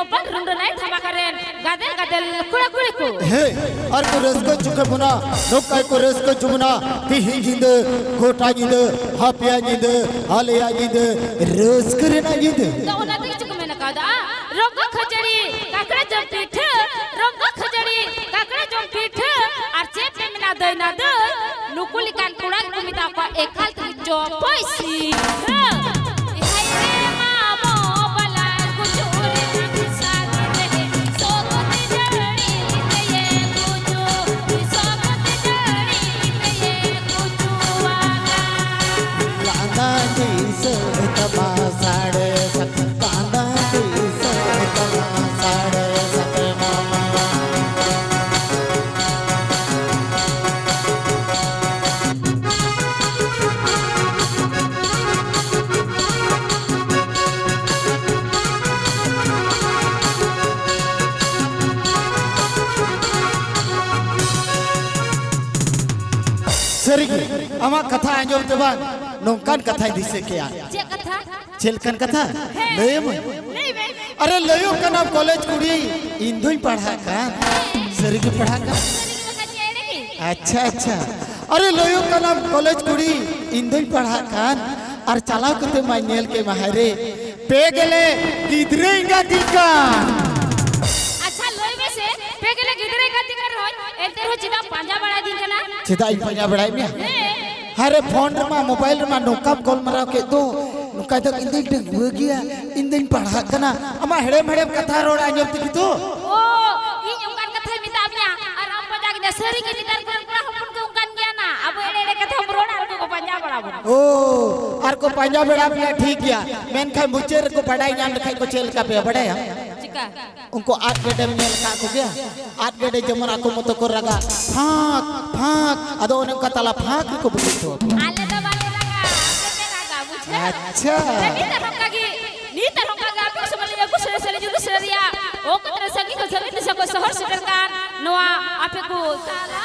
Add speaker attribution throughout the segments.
Speaker 1: लोपन रुंडनाय धमाकारेन गादेल गादेल कुड़ा कुड़ी को
Speaker 2: हे और को रसको चुके बुना नोकाय को रसको चुबना तिहि जिंद गोटा जिंद हापिया जिंद हालिया जिंद रस करे ना जिंद
Speaker 1: तो ओना ते चुके में नकादा रोगा खजड़ी काकड़ा जम पीठ रोगा खजड़ी काकड़ा जम पीठ और चेप में ना दे ना दे नुकुली कान कुड़ा कुमिता को एकाल ती जो पैसी
Speaker 2: सरी आमा कथा आंजम तेबान नोंकान कथा दिसे के
Speaker 1: जे कथा
Speaker 2: चेलकन कथा लेम अरे लयो कना कॉलेज कुड़ी इंदुई पढ़ा का सरी के पढ़ा का अच्छा अच्छा अरे लयो कना कॉलेज कुड़ी इंदुई पढ़ा का और चलाव कते मा नेल के माहरे पे गेले गिदरे इंगा दिका
Speaker 1: अच्छा लय में से पे गेले गिदरे का दिकर होय एते हो चिदा पांजा बड़ा दिन कना
Speaker 2: चिदा इ पांजा बड़ा मिया हरे फोन रमा मोबाइल रमा नोकाम कॉल मराव के दो नुका तो इंदे डगुआ गया इंदे पढ़ा कना अमा हेड़े मेड़े कथा रोड आंजम ती तो
Speaker 1: ओ इ उनकान कथा मिताबिया और हम बजा के सरी के निकल कर अपन के उनकान गया ना अब एड़े एड़े कथा हम रोड आर को पंजा बड़ा
Speaker 2: ओ आर को पंजा बड़ा बिया ठीक गया मेन खाय मुचेर को पढ़ाई नाम लिखाई को चेल का पे बड़े चिका उनको आठ गेडे मेल का को गया आठ गेडे जमन आको मत को रगा फाक फाक अदो ने का तला फाक को बुझी तो
Speaker 1: आले तो बाले रगा से रगा बुझे
Speaker 2: अच्छा
Speaker 1: नी तरंगा आपको समझ ले कुछ सले जो सरिया ओ कतरे संगी को सले सको शहर से का नवा आपे को ताला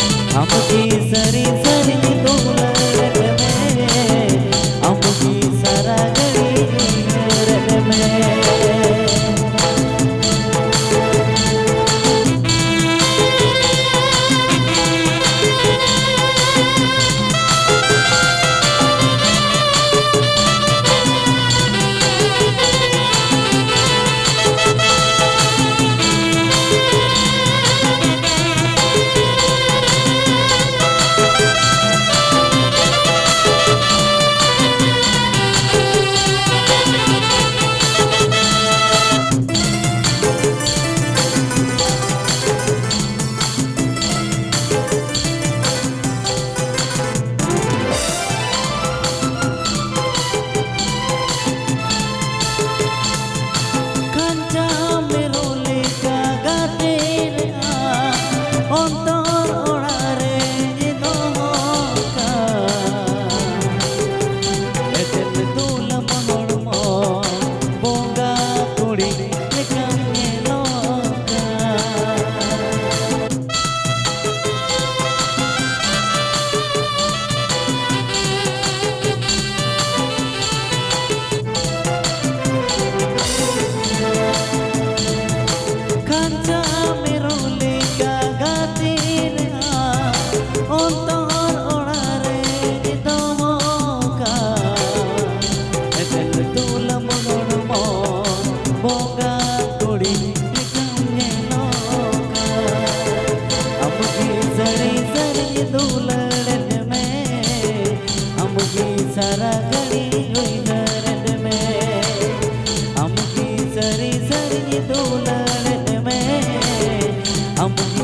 Speaker 3: सरी सरी दूलर में हम की हम